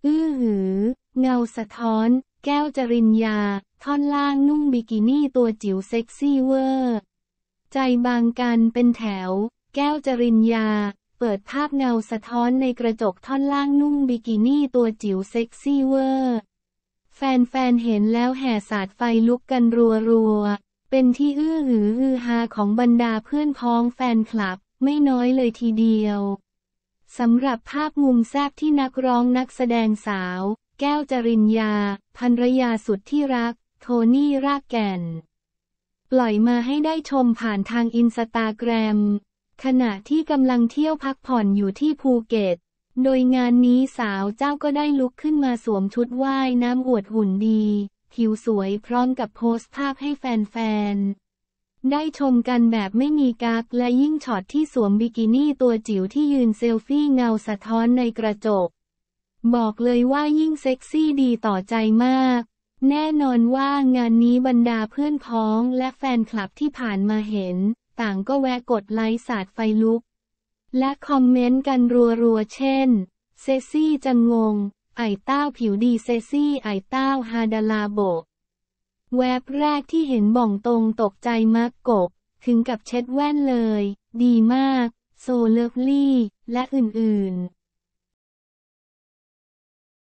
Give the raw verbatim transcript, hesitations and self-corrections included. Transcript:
อื้อหือเงาสะท้อนแก้วจริญญาท่อนล่างนุ่งบิกินี่ตัวจิ๋วเซ็กซี่เวอร์ใจบางกันเป็นแถวแก้วจริญญาเปิดภาพเงาสะท้อนในกระจกท่อนล่างนุ่งบิกินี่ตัวจิ๋วเซ็กซี่เวอร์แฟนๆเห็นแล้วแห่สาดไฟลุกกันรัวๆเป็นที่อื้อหือฮือฮาของบรรดาเพื่อนพ้องแฟนคลับไม่น้อยเลยทีเดียวสำหรับภาพมุมแซ่บที่นักร้องนักแสดงสาวแก้วจริญญาภรรยาสุดที่รักโทนี่รากแก่นปล่อยมาให้ได้ชมผ่านทางอินสตาแกรมขณะที่กำลังเที่ยวพักผ่อนอยู่ที่ภูเก็ตโดยงานนี้สาวเจ้าก็ได้ลุกขึ้นมาสวมชุดว่ายน้ำอวดหุ่นดีผิวสวยพร้อมกับโพสต์ภาพให้แฟนๆได้ชมกันแบบไม่มีกั๊กและยิ่งช็อตที่สวมบิกินี่ตัวจิ๋วที่ยืนเซลฟี่เงาสะท้อนในกระจกบอกเลยว่ายิ่งเซ็กซี่ดีต่อใจมากแน่นอนว่างานนี้บรรดาเพื่อนพ้องและแฟนคลับที่ผ่านมาเห็นต่างก็แวะกดไลค์สาดไฟลุกและคอมเมนต์กันรัวๆเช่นเซซี่จังงงไอ้เต้าผิวดีเซซี่ไอ้เต้าฮาดาลาโบแวบแรกที่เห็นบ่องตรงตกใจมากกบถึงกับเช็ดแว่นเลยดีมากโซเลิฟลี่และอื่นๆ